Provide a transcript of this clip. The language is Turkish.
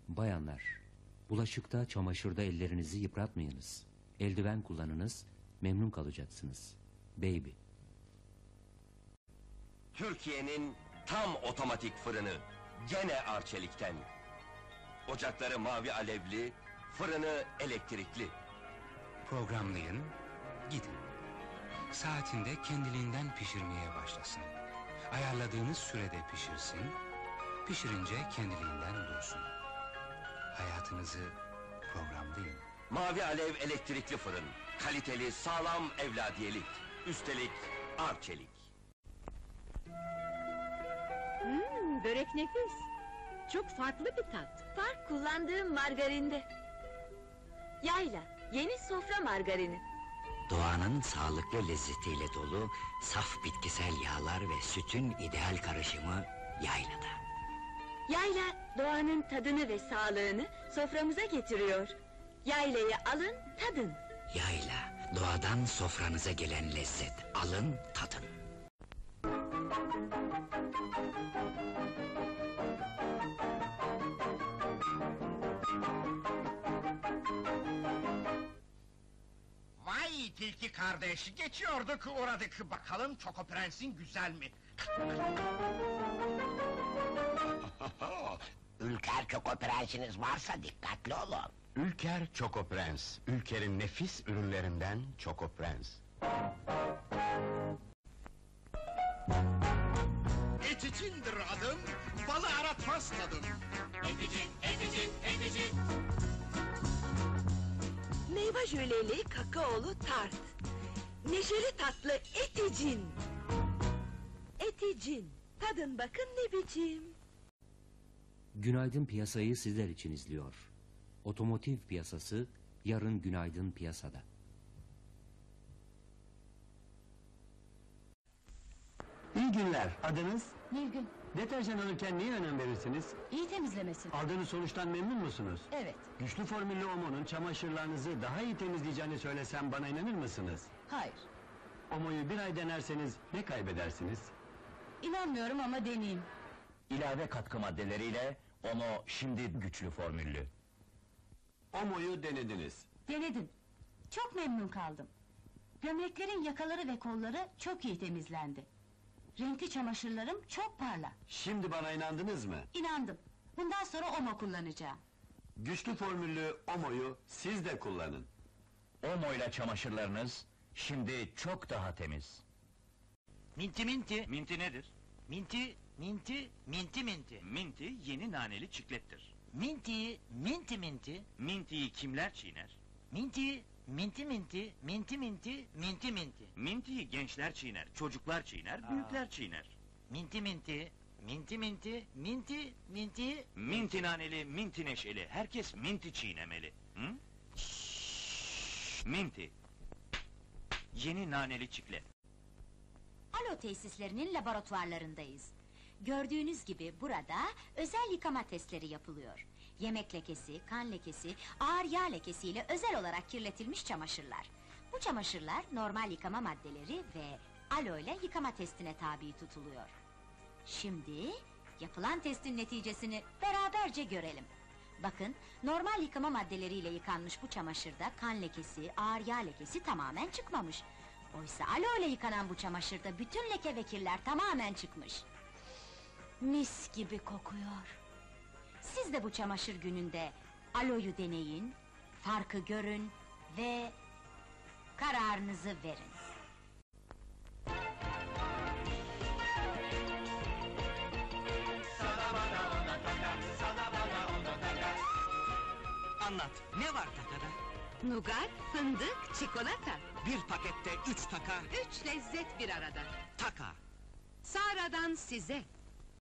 Bayanlar, bulaşıkta, çamaşırda ellerinizi yıpratmayınız. Eldiven kullanınız, memnun kalacaksınız. Baby. Türkiye'nin tam otomatik fırını, gene Arçelik'ten. Ocakları mavi alevli, fırını elektrikli. Programlayın, gidin. Saatinde kendiliğinden pişirmeye başlasın. Ayarladığınız sürede pişirsin, pişirince kendiliğinden dursun. Hayatınızı programlayın. Mavi alev elektrikli fırın, kaliteli, sağlam evladiyelik. Üstelik Arçelik. Börek nefis. Çok farklı bir tat. Fark kullandığım margarinde. Yayla, yeni sofra margarini. Doğanın sağlıklı lezzetiyle dolu, saf bitkisel yağlar ve sütün ideal karışımı Yayla'da. Yayla, doğanın tadını ve sağlığını soframıza getiriyor. Yaylayı alın, tadın. Yayla, doğadan sofranıza gelen lezzet. Alın, tadın. Vay tilki kardeş, geçiyorduk uğradık, bakalım Çoko Prens'in güzel mi? Ülker Çoko Prens'iniz varsa dikkatli olun. Ülker Çoko Prens, Ülker'in nefis ürünlerinden Çoko Prens. Et içindir adım, balı aratmaz tadım. Meyve jöleli kakaolu tart. Neşeli tatlı eticin. Eticin. Tadın bakın ne biçim. Günaydın piyasayı sizler için izliyor. Otomotiv piyasası, yarın günaydın piyasada. İyi günler, adınız? Nilgün, Deterjan alırken neye önem verirsiniz? iyi temizlemesi. Aldığınız sonuçtan memnun musunuz? Evet. Güçlü formüllü Omo'nun çamaşırlarınızı daha iyi temizleyeceğini söylesem bana inanır mısınız? Hayır. Omo'yu bir ay denerseniz ne kaybedersiniz? İnanmıyorum ama deneyeyim. İlave katkı maddeleriyle onu şimdi güçlü formüllü. Omo'yu denediniz. Denedim. Çok memnun kaldım. Gömleklerin yakaları ve kolları çok iyi temizlendi. Renkli çamaşırlarım çok parla. Şimdi bana inandınız mı? İnandım. Bundan sonra Omo kullanacağım. Güçlü formüllü Omo'yu siz de kullanın. Omo ile çamaşırlarınız şimdi çok daha temiz. Minti minti. Minti nedir? Minti minti. Minti yeni naneli çiklettir. Mintiyi minti. Mintiyi kimler çiğner? Mintiyi minti. Mintiyi gençler çiğner, çocuklar çiğner, büyükler çiğner. Minti. Minti naneli, minti neşeli, herkes minti çiğnemeli. Hı? Minti. Yeni naneli çiklet. Alo tesislerinin laboratuvarlarındayız. Gördüğünüz gibi burada özel yıkama testleri yapılıyor. Yemek lekesi, kan lekesi, ağır yağ lekesiyle özel olarak kirletilmiş çamaşırlar. Bu çamaşırlar normal yıkama maddeleri ve alo ile yıkama testine tabi tutuluyor. Şimdi yapılan testin neticesini beraberce görelim. Bakın, normal yıkama maddeleriyle yıkanmış bu çamaşırda kan lekesi, ağır yağ lekesi tamamen çıkmamış. Oysa alo ile yıkanan bu çamaşırda bütün leke ve kirler tamamen çıkmış. Mis gibi kokuyor. Siz de bu çamaşır gününde aloyu deneyin, farkı görün ve kararınızı verin. Anlat, ne var takada? Nugat, fındık, çikolata. Bir pakette 3 taka, 3 lezzet bir arada. taka. Sara'dan size.